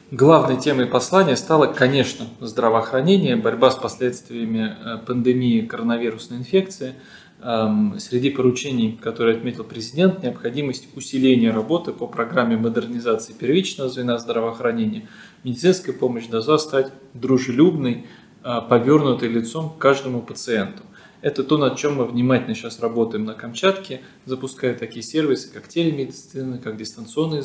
Главной темой послания стало, конечно, здравоохранение, борьба с последствиями пандемии коронавирусной инфекции. Среди поручений, которые отметил президент, необходимость усиления работы по программе модернизации первичного звена здравоохранения. Медицинская помощь должна стать дружелюбной, повернутой лицом к каждому пациенту. Это то, над чем мы внимательно сейчас работаем на Камчатке, запуская такие сервисы, как телемедицина, как дистанционная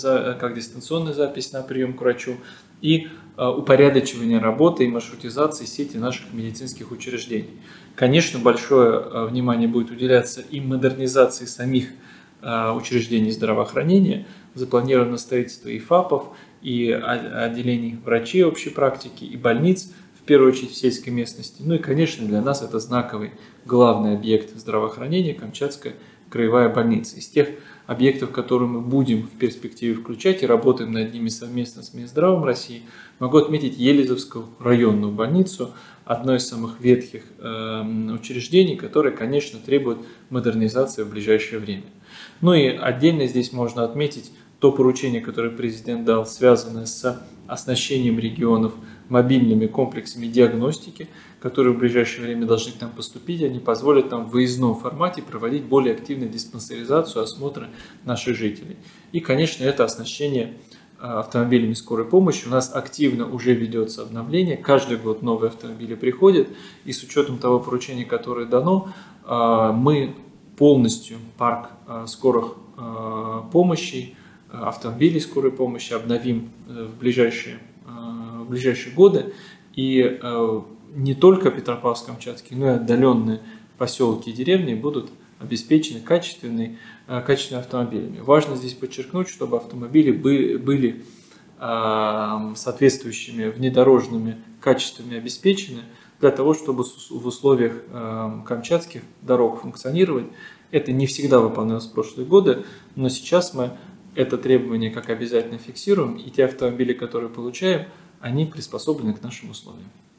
запись на прием к врачу и упорядочивание работы и маршрутизации сети наших медицинских учреждений. Конечно, большое внимание будет уделяться и модернизации самих учреждений здравоохранения. Запланировано строительство и ФАПов, и отделений врачей общей практики, и больниц, в первую очередь в сельской местности. Ну и, конечно, для нас это знаковый, главный объект здравоохранения – Камчатская краевая больница. Из тех объектов, которые мы будем в перспективе включать и работаем над ними совместно с Минздравом России, могу отметить Елизовскую районную больницу, одно из самых ветхих учреждений, которое, конечно, требует модернизации в ближайшее время. Ну и отдельно здесь можно отметить то поручение, которое президент дал, связанное с оснащением регионов мобильными комплексами диагностики, которые в ближайшее время должны к нам поступить. Они позволят нам в выездном формате проводить более активную диспансеризацию, осмотры наших жителей. И, конечно, это оснащение автомобилями скорой помощи. У нас активно уже ведется обновление. Каждый год новые автомобили приходят. И с учетом того поручения, которое дано, мы полностью парк скорых помощей, автомобилей скорой помощи обновим в ближайшие годы. И не только Петропавловск-Камчатский, но и отдаленные поселки и деревни будут обеспечены качественными автомобилями. Важно здесь подчеркнуть, чтобы автомобили были соответствующими внедорожными качествами обеспечены для того, чтобы в условиях камчатских дорог функционировать. Это не всегда выполнялось в прошлые годы, но сейчас мы это требование как обязательно фиксируем, и те автомобили, которые получаем, они приспособлены к нашим условиям.